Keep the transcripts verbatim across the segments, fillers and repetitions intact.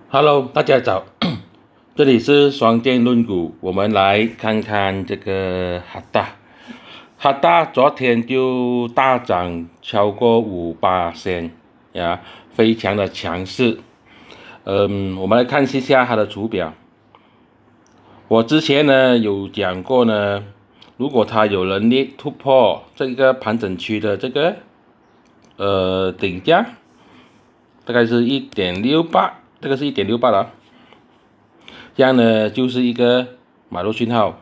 Hello，大家早，这里是双剑论股，我们来看看这个哈达，哈达昨天就大涨超过五八仙呀，非常的强势。嗯，我们来看一下它的图表。我之前呢有讲过呢，如果它有能力突破这个盘整区的这个呃顶价，大概是一点六八。这个是一点六八了，这样呢就是一个买入讯号。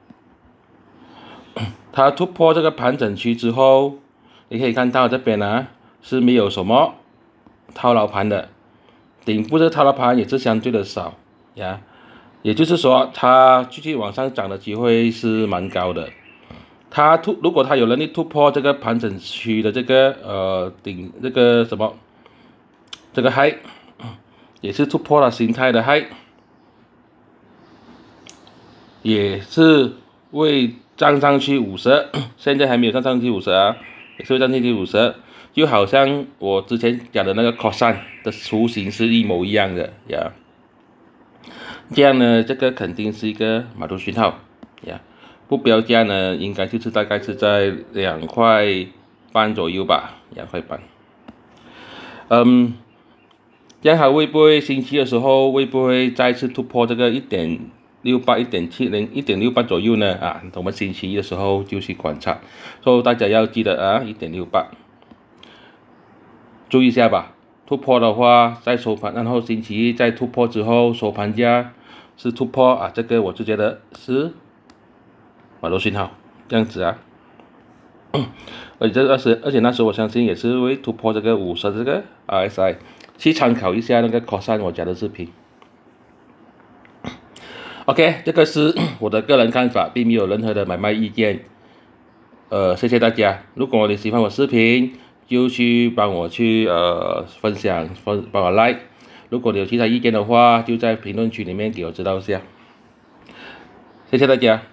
它突破这个盘整区之后，你可以看到这边呢是没有什么套牢盘的，顶部的套牢盘也是相对的少呀，也就是说它继续往上涨的机会是蛮高的。它突如果它有能力突破这个盘整区的这个呃顶这个什么这个 high。也是突破了形态的 high， 也是会站上去五十，现在还没有站上去五十啊，也是会站上去五十，就好像我之前讲的那个 cosine 的雏形是一模一样的呀。这样呢，这个肯定是一个买入讯号呀。目标价呢，应该就是大概是在两块半左右吧，两块半。嗯。这样它会不会星期的时候会不会再次突破这个一点六八、一点七零、一点六八左右呢？啊，我们星期一的时候就去观察，所以大家要记得啊，一点六八，注意一下吧。突破的话再收盘，然后星期一再突破之后收盘价是突破啊，这个我就觉得是买入信号，这样子啊。而且而且而且那时候我相信也是会突破这个五十这个 R S I。去参考一下那个 cosine 我讲的视频。OK， 这个是我的个人看法，并没有任何的买卖意见。呃，谢谢大家。如果你喜欢我视频，就去帮我去呃分享，分帮我 like。如果你有其他意见的话，就在评论区里面给我知道一下。谢谢大家。